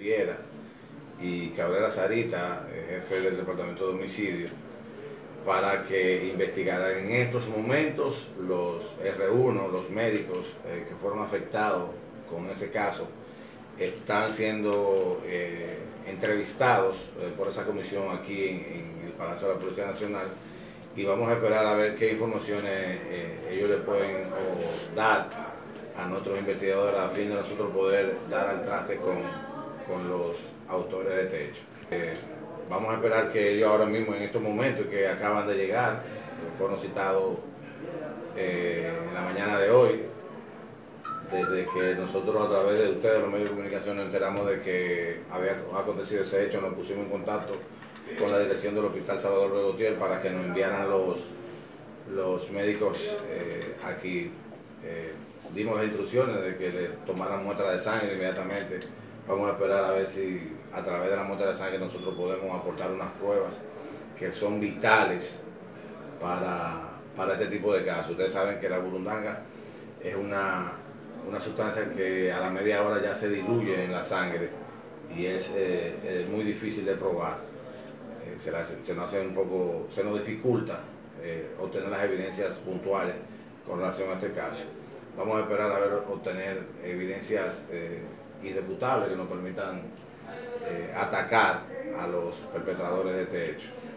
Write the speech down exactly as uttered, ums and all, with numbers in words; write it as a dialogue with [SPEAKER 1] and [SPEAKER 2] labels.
[SPEAKER 1] Piera y Cabrera Sarita, jefe del Departamento de Homicidio, para que investigaran en estos momentos los erre uno, los médicos eh, que fueron afectados con ese caso, están siendo eh, entrevistados eh, por esa comisión aquí en, en el Palacio de la Policía Nacional, y vamos a esperar a ver qué informaciones eh, ellos le pueden o, dar a nuestros investigadores a fin de nosotros poder dar al traste con, con los autores de este hecho. Eh, vamos a esperar que ellos ahora mismo, en estos momentos que acaban de llegar, fueron citados eh, en la mañana de hoy, desde que nosotros a través de ustedes, los medios de comunicación, nos enteramos de que había acontecido ese hecho, nos pusimos en contacto con la dirección del Hospital Salvador de Gautier para que nos enviaran los, los médicos eh, aquí. Eh, dimos las instrucciones de que le tomaran muestra de sangre inmediatamente. Vamos a esperar a ver si a través de la muestra de sangre nosotros podemos aportar unas pruebas que son vitales para, para este tipo de casos. Ustedes saben que la burundanga es una, una sustancia que a la media hora ya se diluye en la sangre y es, eh, es muy difícil de probar. Eh, se, la, se, nos hace un poco, se nos dificulta eh, obtener las evidencias puntuales con relación a este caso. Vamos a esperar a ver, obtener evidencias eh, irrefutables que nos permitan eh, atacar a los perpetradores de este hecho.